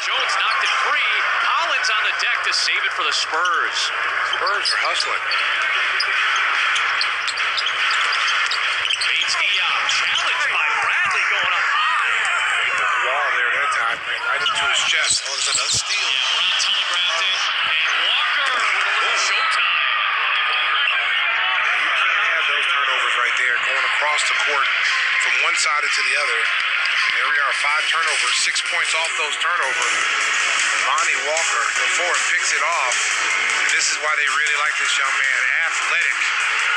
Jones knocked it free. Collins on the deck to save it for the Spurs. Spurs are hustling. Bates Diop, challenged by Bradley going up high. He put the wall there that time, right into his chest. Oh, there's another steal. Yeah, Brown telegraphed it. And Walker with a little showtime. You can't have those turnovers right there going across the court from one side to the other. There we are, 5 turnovers, 6 points off those turnovers. Lonnie Walker, the forward, picks it off. This is why they really like this young man. Athletic,